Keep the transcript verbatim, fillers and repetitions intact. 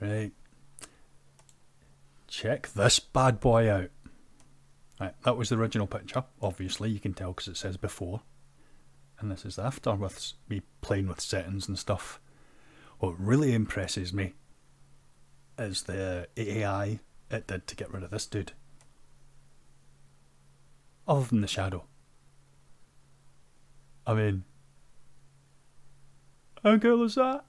Right. Check this bad boy out. Right, that was the original picture. Obviously, you can tell because it says before. And this is after with me playing with settings and stuff. What really impresses me is the A I it did to get rid of this dude. Other than the shadow. I mean, how cool is that?